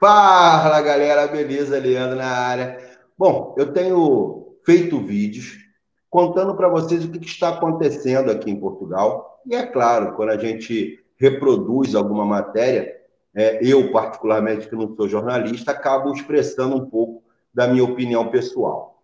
Fala, galera, beleza? Leandro na área. Bom, eu tenho feito vídeos contando para vocês o que está acontecendo aqui em Portugal. E é claro, quando a gente reproduz alguma matéria, eu, particularmente, que não sou jornalista, acabo expressando um pouco da minha opinião pessoal.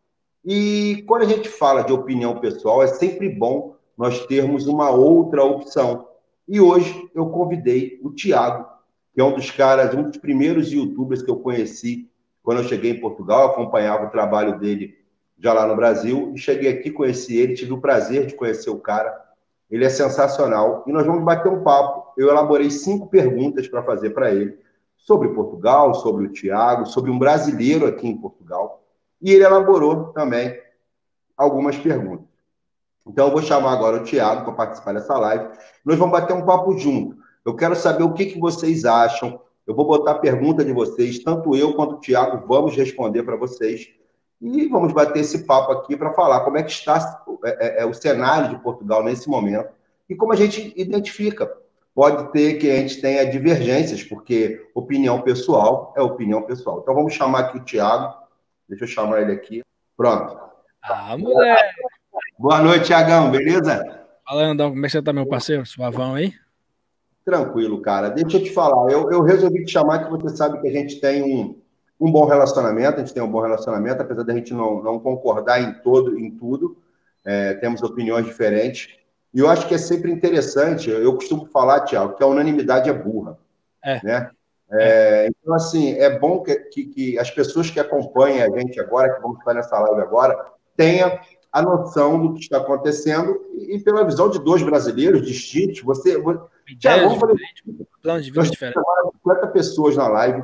E quando a gente fala de opinião pessoal, é sempre bom nós termos uma outra opção. E hoje eu convidei o Tiago, que é um dos caras, um dos primeiros YouTubers que eu conheci quando eu cheguei em Portugal, acompanhava o trabalho dele já lá no Brasil, e cheguei aqui, conheci ele, tive o prazer de conhecer o cara. Ele é sensacional. E nós vamos bater um papo. Eu elaborei 5 perguntas para fazer para ele sobre Portugal, sobre o Tiago, sobre um brasileiro aqui em Portugal. E ele elaborou também algumas perguntas. Então, eu vou chamar agora o Tiago para participar dessa live. Nós vamos bater um papo junto. Eu quero saber o que vocês acham. Eu vou botar a pergunta de vocês, tanto eu quanto o Tiago vamos responder para vocês. E vamos bater esse papo aqui para falar como é que está o cenário de Portugal nesse momento e como a gente identifica. Pode ter que a gente tenha divergências, porque opinião pessoal é opinião pessoal. Então, vamos chamar aqui o Tiago. Deixa eu chamar ele aqui. Pronto. Ah, moleque! Boa noite, Tiagão, beleza? Fala, Andão, como é que você tá, meu parceiro? Suavão aí? Tranquilo, cara. Deixa eu te falar, eu resolvi te chamar que você sabe que a gente tem um bom relacionamento, a gente tem um bom relacionamento, apesar da gente não concordar em tudo, temos opiniões diferentes. E eu acho que é sempre interessante, eu costumo falar, Tiago, que a unanimidade é burra, É, né? é. Então, assim, é bom que as pessoas que acompanham a gente agora, que vamos estar nessa live agora, tenham a noção do que está acontecendo e pela visão de dois brasileiros distintos, Tiago, Ideias vamos fazer. diferentes, planos de vida Nós temos diferentes. agora 50 pessoas na live.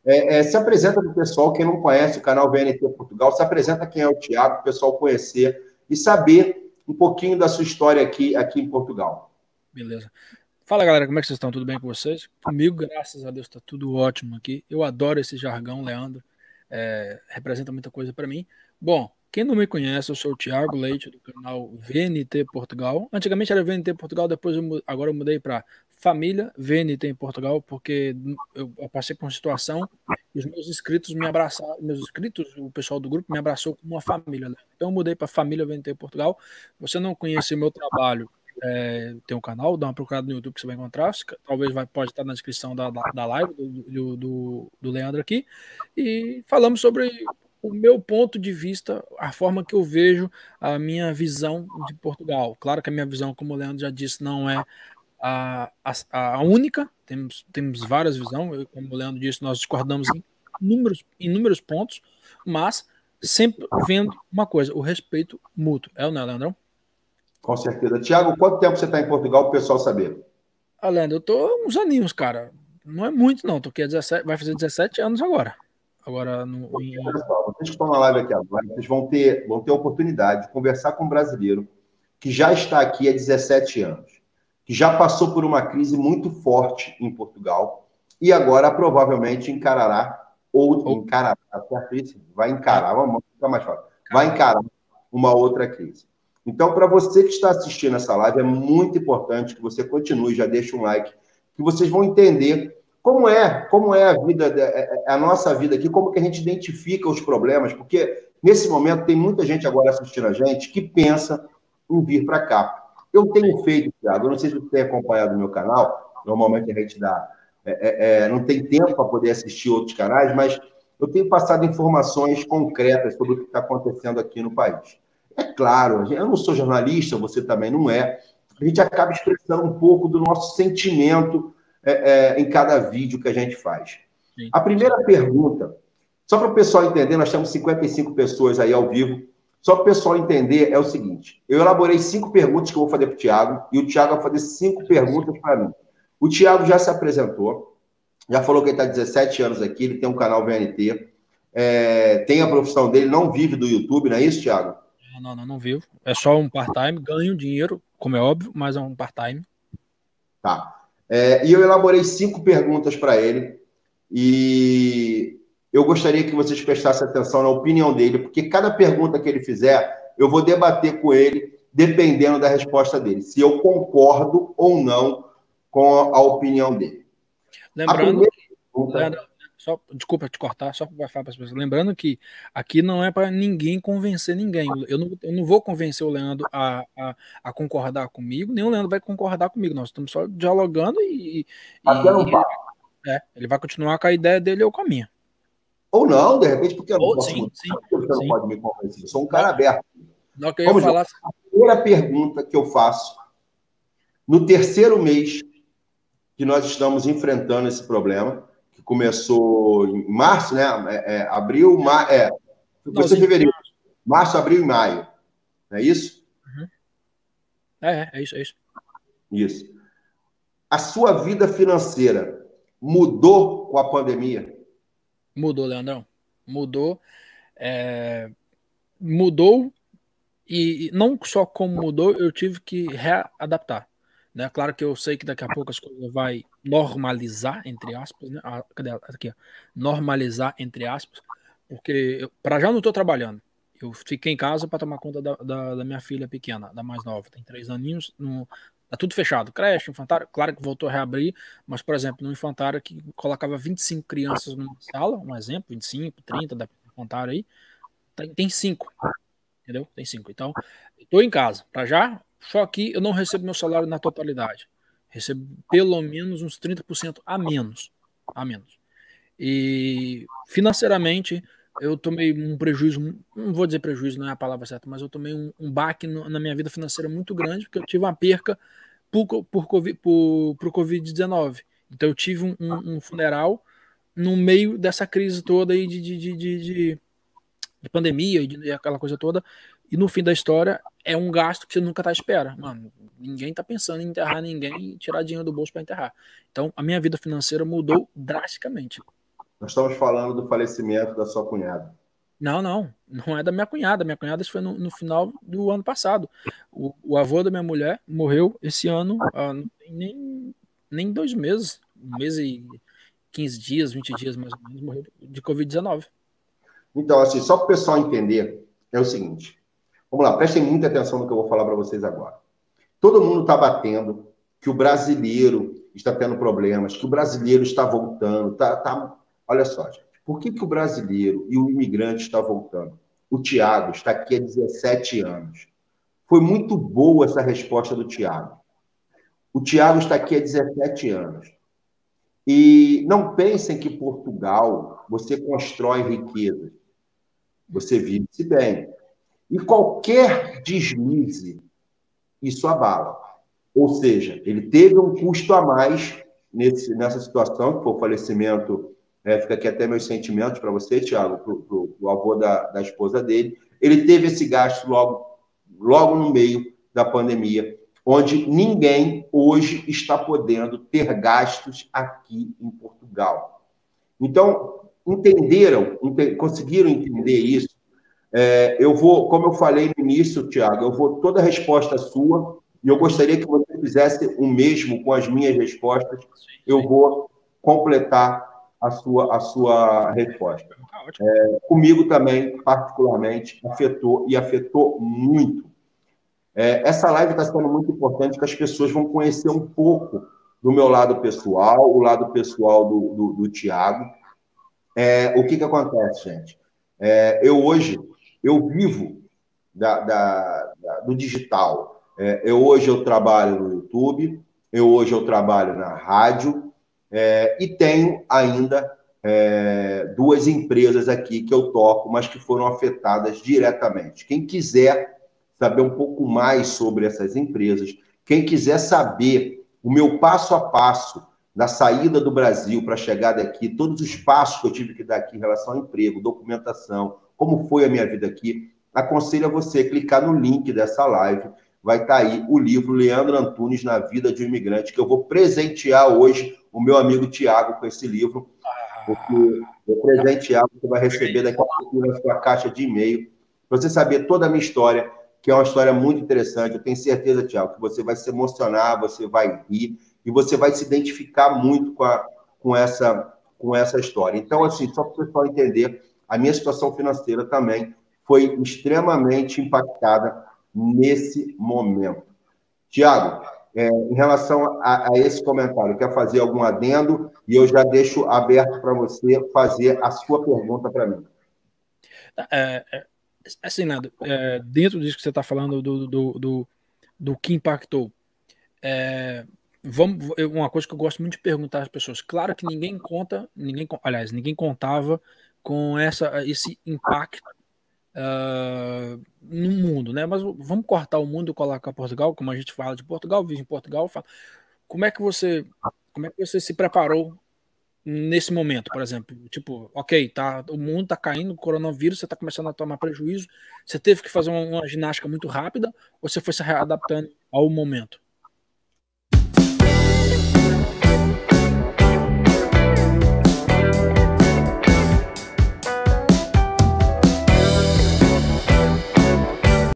Se apresenta para o pessoal, quem não conhece o canal VNT Portugal, se apresenta quem é o Tiago, para o pessoal conhecer e saber um pouquinho da sua história aqui em Portugal. Beleza. Fala, galera, como é que vocês estão? Tudo bem com vocês? Comigo, graças a Deus, tá tudo ótimo aqui. Eu adoro esse jargão, Leandro. Representa muita coisa para mim. Bom, quem não me conhece, eu sou o Thiago Leite, do canal VNT Portugal. Antigamente era VNT Portugal, depois agora eu mudei para Família VNT em Portugal, porque eu passei por uma situação e os meus inscritos me abraçaram, meus inscritos, o pessoal do grupo me abraçou como uma família, né? Então eu mudei para Família VNT Portugal. Você não conhece meu trabalho, tem um canal, dá uma procurada no YouTube que você vai encontrar. Talvez pode estar na descrição da live do Leandro aqui. E falamos sobre o meu ponto de vista, a forma que eu vejo a minha visão de Portugal. Claro que a minha visão, como o Leandro já disse, não é a única. Temos várias visões. Como o Leandro disse, nós discordamos em inúmeros pontos, mas sempre vendo uma coisa: o respeito mútuo. É ou não, Leandrão? Com certeza. Tiago, quanto tempo você está em Portugal para o pessoal saber? Leandro, eu tô uns aninhos, cara. Não é muito, não. Tô aqui há 17, vai fazer 17 anos agora. Agora, Olha só, vocês que estão na live aqui agora, vocês vão ter a oportunidade de conversar com um brasileiro que já está aqui há 17 anos, que já passou por uma crise muito forte em Portugal e agora provavelmente encarará, certíssimo, vai é, encarar, vamos ficar mais fácil, vai cara, encarar uma outra crise. Então, para você que está assistindo essa live, é muito importante que você continue, já deixe um like, que vocês vão entender como é a vida, a nossa vida aqui, como que a gente identifica os problemas, porque nesse momento tem muita gente agora assistindo a gente que pensa em vir para cá. Eu tenho feito, Thiago, eu não sei se você tem acompanhado o meu canal, normalmente a gente não tem tempo para poder assistir outros canais, mas eu tenho passado informações concretas sobre o que está acontecendo aqui no país. É claro, eu não sou jornalista, você também não é, a gente acaba expressando um pouco do nosso sentimento em cada vídeo que a gente faz. sim, A sim. primeira pergunta, só para o pessoal entender, nós temos 55 pessoas aí ao vivo, só para o pessoal entender, é o seguinte, eu elaborei 5 perguntas que eu vou fazer para o Thiago, e o Thiago vai fazer 5 perguntas para mim. O Thiago já se apresentou, já falou que ele está 17 anos aqui, ele tem um canal VNT, tem a profissão dele, não vive do YouTube, não é isso, Thiago? Não vivo. É só um part-time, ganho dinheiro, como é óbvio, mas é um part-time. Tá. E eu elaborei 5 perguntas para ele, e eu gostaria que vocês prestassem atenção na opinião dele, porque cada pergunta que ele fizer, eu vou debater com ele, dependendo da resposta dele, se eu concordo ou não com a opinião dele. A Lembrando primeira que, pergunta... Leandro, desculpa te cortar, só para falar para as pessoas. Lembrando que aqui não é para ninguém convencer ninguém. Eu não vou convencer o Leandro a concordar comigo, nem o Leandro vai concordar comigo. Nós estamos só dialogando Até não e ele vai continuar com a ideia dele ou com a minha. Ou não, de repente, porque eu não posso Sim, mudar, sim, porque você não sim. pode me convencer. Eu sou um Não, cara aberto. não que eu ia Vamos lá. falar. A primeira pergunta que eu faço, no terceiro mês que nós estamos enfrentando esse problema, que começou em março, né? Abril, começou em fevereiro. Março, abril e maio. Não é isso? Uhum. É isso, é isso. Isso. A sua vida financeira mudou com a pandemia? Mudou, Leandrão. Mudou. Mudou e não só como mudou, eu tive que readaptar. Né? Claro que eu sei que daqui a pouco as coisas vai normalizar, entre aspas, né? Cadê ela? Aqui, ó. Normalizar, entre aspas, porque para já não estou trabalhando. Eu fiquei em casa para tomar conta da minha filha pequena, da mais nova, tem 3 aninhos, tá tudo fechado. Creche, infantário, claro que voltou a reabrir, mas, por exemplo, no infantário que colocava 25 crianças numa sala, um exemplo, 25, 30, da infantário aí, tem 5. Entendeu? Tem 5. Então, estou em casa. Para já, só que eu não recebo meu salário na totalidade. Recebo pelo menos uns 30% a menos. A menos. E financeiramente, eu tomei um prejuízo, não vou dizer prejuízo, não é a palavra certa, mas eu tomei um baque na minha vida financeira muito grande, porque eu tive uma perca por Covid-19. Então, eu tive um funeral no meio dessa crise toda aí de pandemia e aquela coisa toda. E no fim da história é um gasto que você nunca tá à espera. Mano, ninguém tá pensando em enterrar ninguém e tirar dinheiro do bolso para enterrar. Então a minha vida financeira mudou drasticamente. Nós estamos falando do falecimento da sua cunhada. Não é da minha cunhada. Minha cunhada isso foi no final do ano passado. O avô da minha mulher morreu esse ano, não tem nem 2 meses, 1 mês e 15 dias, 20 dias mais ou menos, morreu de Covid-19. Então, assim, só para o pessoal entender, é o seguinte. Vamos lá, prestem muita atenção no que eu vou falar para vocês agora. Todo mundo está batendo que o brasileiro está tendo problemas, que o brasileiro está voltando. Olha só, gente. Por que o brasileiro e o imigrante está voltando? O Tiago está aqui há 17 anos. Foi muito boa essa resposta do Tiago. O Tiago está aqui há 17 anos. E não pensem que Portugal você constrói riqueza. Você vive-se bem. E qualquer deslize, isso abala. Ou seja, ele teve um custo a mais nessa situação, que foi o falecimento, fica aqui até meus sentimentos para você, Tiago, para o avô da esposa dele. Ele teve esse gasto logo no meio da pandemia, onde ninguém hoje está podendo ter gastos aqui em Portugal. Então, conseguiram entender isso? Como eu falei no início, Tiago, eu vou toda a resposta sua, e eu gostaria que você fizesse o mesmo com as minhas respostas. Eu vou completar a sua resposta. Comigo também, particularmente, afetou muito. Essa live está sendo muito importante, que as pessoas vão conhecer um pouco do meu lado pessoal, o lado pessoal do Tiago. O que acontece, gente? Eu vivo do digital. Hoje eu trabalho no YouTube, hoje eu trabalho na rádio, e tenho ainda 2 empresas aqui que eu toco, mas que foram afetadas diretamente. Quem quiser saber um pouco mais sobre essas empresas, quem quiser saber o meu passo a passo da saída do Brasil para a chegada aqui, todos os passos que eu tive que dar aqui em relação ao emprego, documentação, como foi a minha vida aqui, aconselho a você clicar no link dessa live. Vai estar aí o livro Leandro Antunes na Vida de um Imigrante, que eu vou presentear hoje o meu amigo Tiago com esse livro, porque vou presentear, você vai receber daqui a pouco na sua caixa de e-mail, para você saber toda a minha história, que é uma história muito interessante. Eu tenho certeza, Tiago, que você vai se emocionar, você vai rir, e você vai se identificar muito com essa história. Então, assim, só para o pessoal entender, a minha situação financeira também foi extremamente impactada nesse momento. Tiago, em relação a esse comentário? Quer fazer algum adendo? E eu já deixo aberto para você fazer a sua pergunta para mim. É, é, assim, Nando, dentro disso que você está falando do que impactou, é, uma coisa que eu gosto muito de perguntar às pessoas. Claro que aliás, ninguém contava com esse impacto no mundo, né? Mas vamos cortar o mundo e colocar Portugal, como a gente fala de Portugal, vive em Portugal, como é que você, como é que você se preparou nesse momento, por exemplo? Tipo, ok, tá, o mundo tá caindo, o coronavírus, você tá começando a tomar prejuízo, você teve que fazer uma ginástica muito rápida ou você foi se readaptando ao momento?